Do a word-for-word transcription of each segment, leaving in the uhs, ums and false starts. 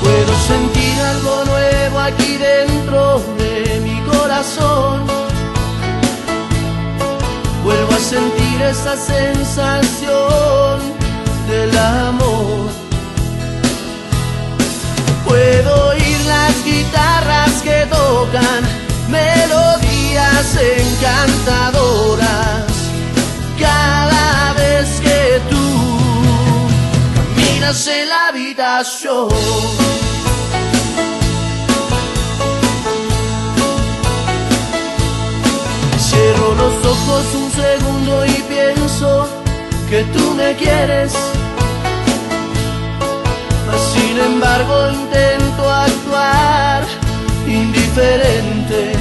Puedo sentir algo nuevo aquí dentro de mi corazón. Vuelvo a sentir esa sensación del amor. Puedo oír las guitarras que tocan melodías encantadoras cada vez que tú caminas en la habitación. Cierro los ojos un segundo y pienso que tú me quieres, mas sin embargo intento actuar indiferente.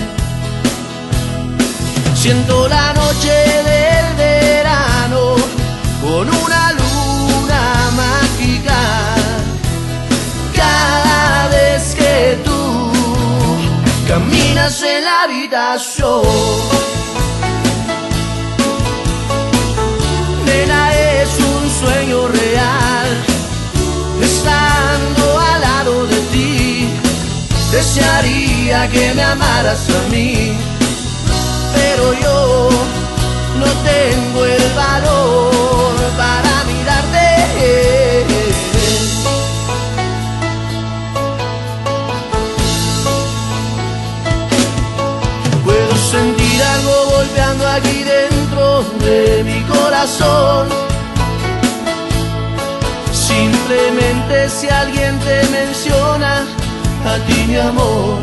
Siento la noche del verano con una luna mágica cada vez que tú caminas en la habitación. Nena, es un sueño real, estando al lado de ti. Desearía que me amaras a mí, pero yo no tengo el valor para mirarte. Puedo sentir algo golpeando aquí dentro de mi corazón. Simplemente si alguien te menciona a ti, mi amor,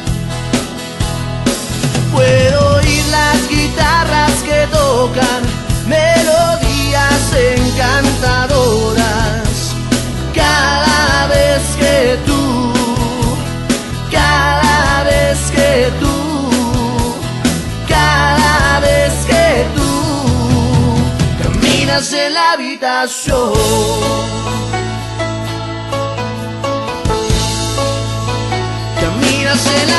puedo oír las guitarras que tocan melodías encantadoras cada vez que tú, cada vez que tú, cada vez que tú caminas en la habitación. Caminas en la